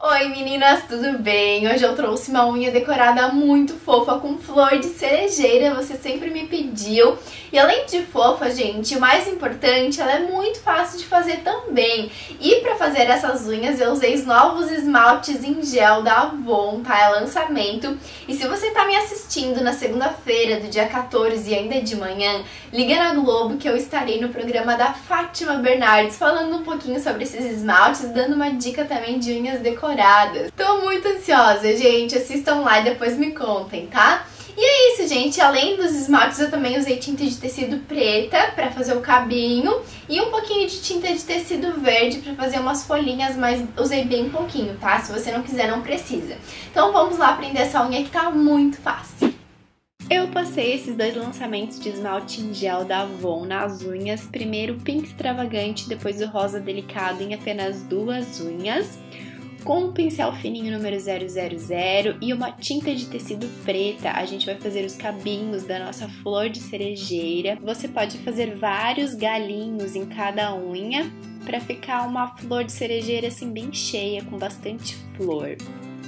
Oi meninas, tudo bem? Hoje eu trouxe uma unha decorada muito fofa com flor de cerejeira, você sempre me pediu. E além de fofa, gente, o mais importante, ela é muito fácil de fazer também. E pra fazer essas unhas eu usei os novos esmaltes em gel da Avon, tá? É lançamento. E se você tá me assistindo na segunda-feira do dia 14 e ainda é de manhã, liga na Globo que eu estarei no programa da Fátima Bernardes falando um pouquinho sobre esses esmaltes, dando uma dica também de unhas decoradas. Tô muito ansiosa, gente. Assistam lá e depois me contem, tá? E é isso, gente. Além dos esmaltes, eu também usei tinta de tecido preta pra fazer o cabinho e um pouquinho de tinta de tecido verde pra fazer umas folhinhas, mas usei bem pouquinho, tá? Se você não quiser, não precisa. Então vamos lá aprender essa unha que tá muito fácil. Eu passei esses dois lançamentos de esmalte em gel da Avon nas unhas. Primeiro o Pink Extravagante, depois o Rosa Delicado em apenas duas unhas, com um pincel fininho número 000 e uma tinta de tecido preta. A gente vai fazer os cabinhos da nossa flor de cerejeira. Você pode fazer vários galinhos em cada unha para ficar uma flor de cerejeira assim bem cheia, com bastante flor.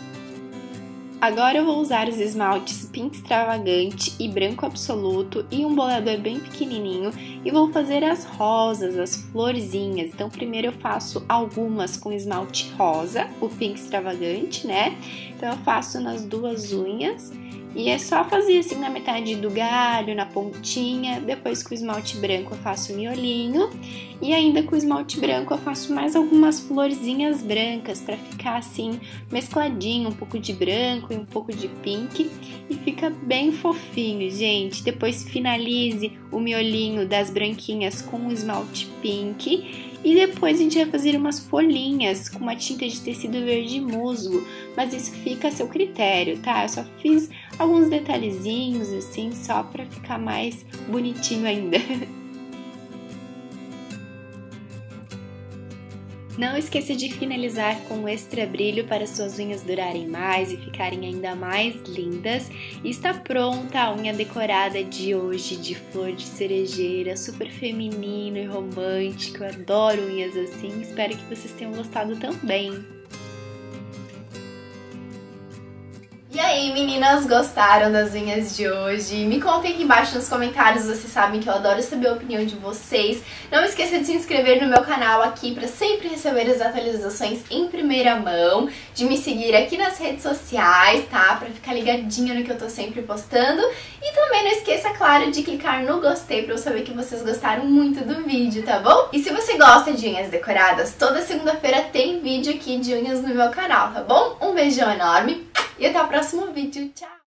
Agora eu vou usar os esmaltes Pink Extravagante e Branco Absoluto e um boleador bem pequenininho e vou fazer as rosas, as florzinhas. Então primeiro eu faço algumas com esmalte rosa, o Pink Extravagante, né? Então eu faço nas duas unhas e é só fazer assim na metade do galho, na pontinha. Depois com o esmalte branco eu faço o miolinho e ainda com o esmalte branco eu faço mais algumas florzinhas brancas para ficar assim mescladinho, um pouco de branco e um pouco de pink, e fica bem fofinho, gente. Depois finalize o miolinho das branquinhas com o esmalte pink. E depois a gente vai fazer umas folhinhas com uma tinta de tecido verde musgo, mas isso fica a seu critério, tá? Eu só fiz alguns detalhezinhos assim, só pra ficar mais bonitinho ainda. Não esqueça de finalizar com extra brilho para suas unhas durarem mais e ficarem ainda mais lindas. E está pronta a unha decorada de hoje de flor de cerejeira, super feminino e romântico. Eu adoro unhas assim, espero que vocês tenham gostado também. E aí, meninas, gostaram das unhas de hoje? Me contem aqui embaixo nos comentários, vocês sabem que eu adoro saber a opinião de vocês. Não esqueça de se inscrever no meu canal aqui para sempre receber as atualizações em primeira mão, de me seguir aqui nas redes sociais, tá? Para ficar ligadinha no que eu tô sempre postando. E também não esqueça, claro, de clicar no gostei para eu saber que vocês gostaram muito do vídeo, tá bom? E se você gosta de unhas decoradas, toda segunda-feira tem vídeo aqui de unhas no meu canal, tá bom? Um beijão enorme! E até o próximo vídeo. Tchau!